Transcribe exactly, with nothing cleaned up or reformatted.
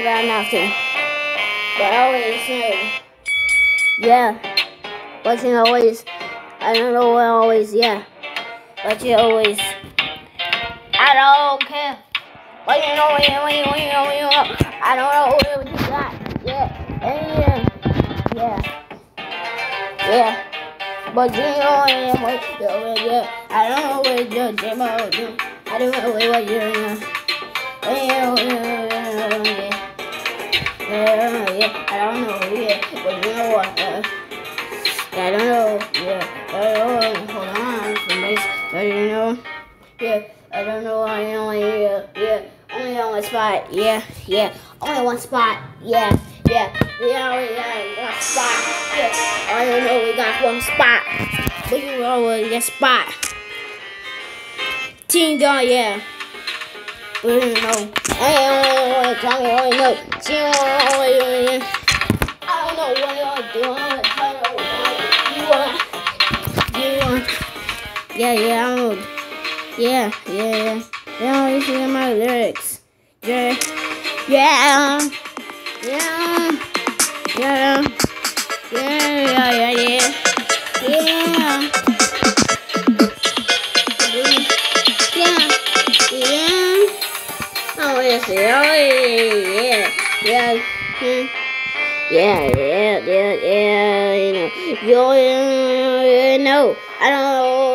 got nothing. But I always know. Yeah. But you always, I don't know what always, yeah. But you always, I don't care. But you know, you know, you know, you know, you know, I don't know what you got. Yeah, yeah, yeah, yeah. But you know, you know, what you're doing, yeah. I don't know what you're doing. I don't know what you're doing. Yeah, yeah, I don't know, yeah. But you know what? Uh, I don't know, yeah, I don't know, hold on, somebody, but you know, yeah, I don't know, I only, yeah, yeah, only on one spot, yeah, yeah, only one spot, yeah, yeah, we only got one spot, yeah, I don't know, we got one spot, but you know, we got spot, team done, yeah, but you know, I don't know, tell me what you know, team done, yeah, I don't know what y'all doing, I don't know. Yeah, yeah, I know. Yeah, yeah, yeah. You see my lyrics. Yeah, yeah, yeah, yeah, yeah, yeah, yeah, yeah, yeah, yeah, yeah. Oh, yes, yeah, yeah, yeah, yeah. Yeah, yeah, yeah, yeah, you know, you know, I don't know.